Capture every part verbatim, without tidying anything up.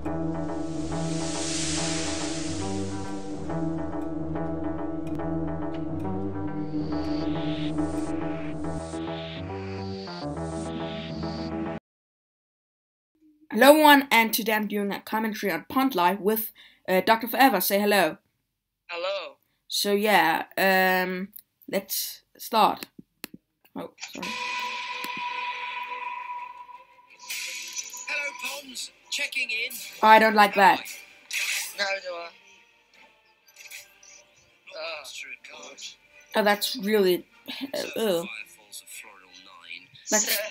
Hello everyone, and today I'm doing a commentary on Pond Life with uh, Doctor Forever. Say hello. Hello. So yeah, um, let's start. Oh, sorry. Hello, Ponds. Checking in. Oh, I don't like that. No, do I? Oh, God. Oh, that's really. Uh, ugh. That's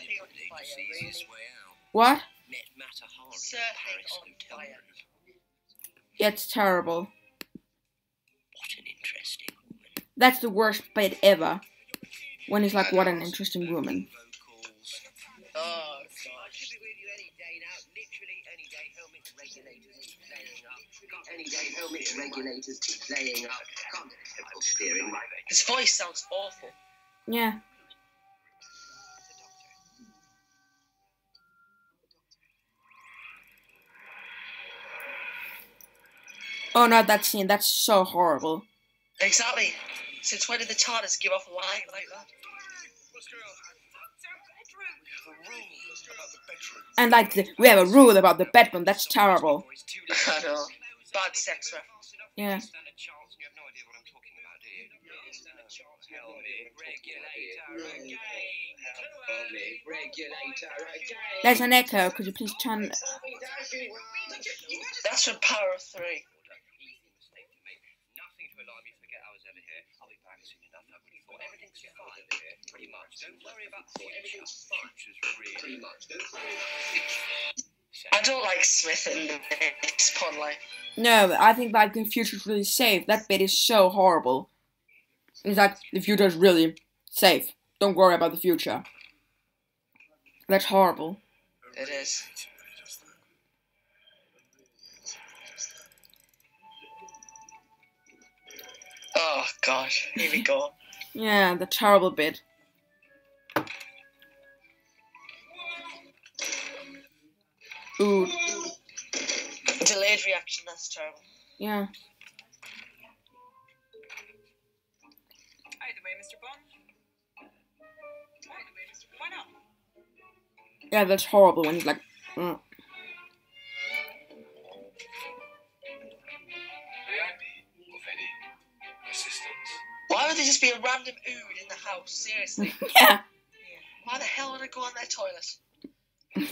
what? Surfing on fire. Yeah, it's terrible. What an interesting woman. That's the worst bit ever. When he's like, "What an interesting woman." Oh, God. I should be with you any day now. Literally any day. Helmet regulators playing up. Any day, helmet regulators playing up. Can't get a simple steering right. His voice sounds awful. Yeah. Oh, not that scene. That's so horrible. Exactly. Since when did the TARDIS give off light like that? And like, the, we have a rule about the bedroom. That's terrible. I know. Bad sex reference. Yeah. There's an echo. Could you please turn? That's from Power of Three. Nothing to alarm you. Forget I was ever here. I'll be back soon enough. I would have thought everything's fine here. Pretty much. Don't worry about the future. Future's really. Pretty much. Don't worry about the future. I don't like Smith in this Pond Life. No, I think like the future's really safe. That bit is so horrible. It's like the future is really safe. Don't worry about the future. That's horrible. It is. Oh gosh, here we go. Yeah, the terrible bit. Ooh. Delayed reaction, that's terrible. Yeah. Either way, Mister Bond. Either way, Mister Why not? Yeah, that's horrible when he's like, mm. Why would there just be a random ood in the house? Seriously. Yeah. Why the hell would I go on their toilet?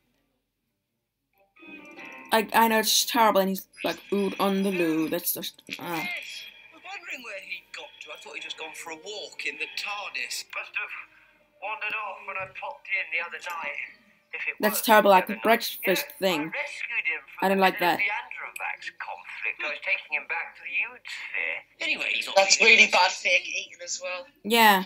I I know it's terrible, and he's like, ooh, on the loo. That's just. Uh. Yes. I was wondering where he'd got to. I thought he'd just gone for a walk in the TARDIS. Must have wandered off when I popped in the other night. If it That's was terrible, like the the other night. breakfast Yeah, thing. I rescued him from I don't the like middle of that. the Androvax conflict. I was taking him back to the Ood sphere. Anyway, he's not That's being really aggressive. bad fake eating as well. Yeah.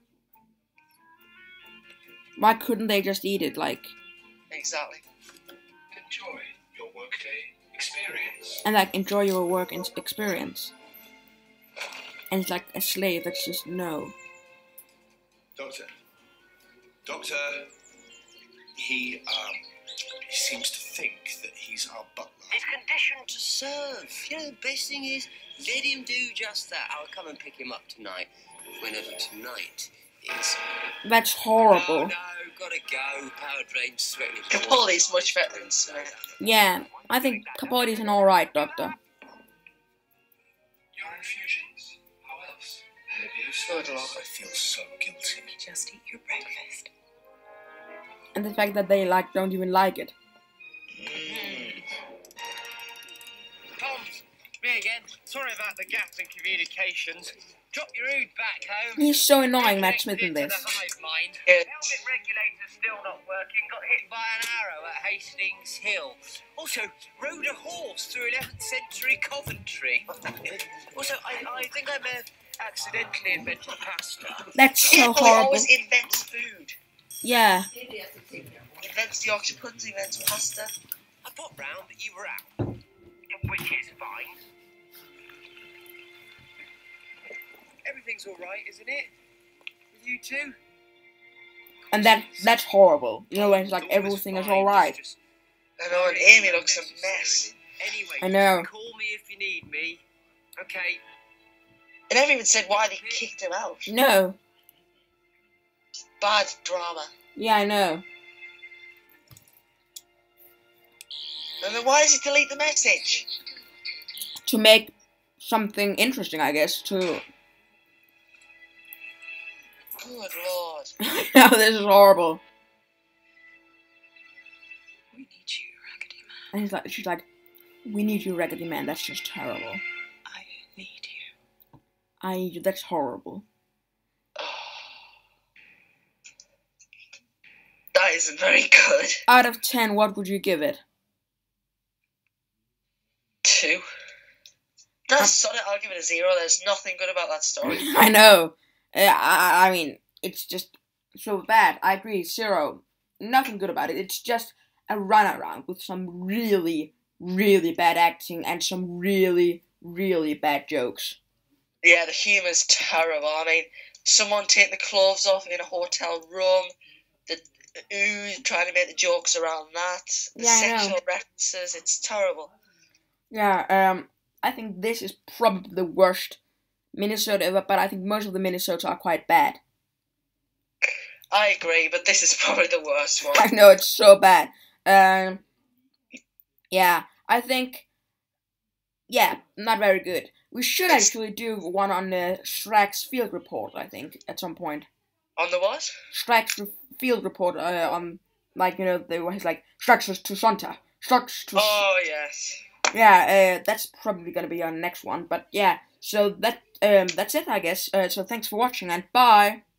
Why couldn't they just eat it, like? Exactly. Enjoy your workday experience. And like enjoy your work and experience. And it's like a slave that's just no. Doctor. Doctor. He, um, he seems to think that he's our butler. He's conditioned to serve. You know, the best thing is, let him do just that. I'll come and pick him up tonight. Whenever tonight is. That's Oh, horrible. no, gotta go. Power drain's threatening. Capaldi's much better than Smith. Yeah, I think Capaldi's an alright doctor. Your infusions. How else? So do I. I feel so guilty. Just eat your breakfast. And the fact that they like don't even like it. Tom's, me again. Sorry about the gap in communications. Drop your Ood back home. He's so annoying, Matt Smith, in this. To the hive mind. Yes. Helmet regulator's still not working. Got hit by an arrow at Hastings Hill. Also, rode a horse through eleventh century Coventry. Also, I, I think I may have accidentally invented pasta. That's so He horrible. always invents food. Yeah. Invents Yorkshire puddings, invents pasta. I popped round, but you were out. Which is fine. Everything's alright, isn't it? With you two? And that that's horrible. You know, when it's like everything is alright. I know, and Amy looks a mess. Anyway, I know. call me if you need me. Okay. They never even said why they kicked him out. No. Bad drama. Yeah, I know. And then why does he delete the message? To make something interesting, I guess. To. Good lord. No, this is horrible. We need you, Raggedy Man. And he's like, she's like, we need you, Raggedy Man. That's just terrible. I need you. I need you. That's horrible. That isn't very good. Out of ten, what would you give it? Two. That's solid. I'll give it a zero. There's nothing good about that story. I know. Uh, I, I mean, it's just so bad. I agree. Zero. Nothing good about it. It's just a runaround with some really, really bad acting and some really, really bad jokes. Yeah, the humour's terrible. I mean, someone taking the clothes off in a hotel room, the ooh, trying to make the jokes around that, the Yeah, I know. sexual references, it's terrible. Yeah, um, I think this is probably the worst Minnesota ever, but I think most of the Minnesotas are quite bad. I agree, but this is probably the worst one. I know, it's so bad. Um, yeah, I think, yeah, not very good. We should actually do one on the Shrek's field report, I think, at some point. On the what? Shrek's re- field report, uh, on, like, you know, there was like, Shrek's to Santa, Shrek's to... Oh, yes. Yeah, uh, that's probably gonna be our next one, but yeah, so that, um, that's it, I guess. Uh, so thanks for watching, and bye!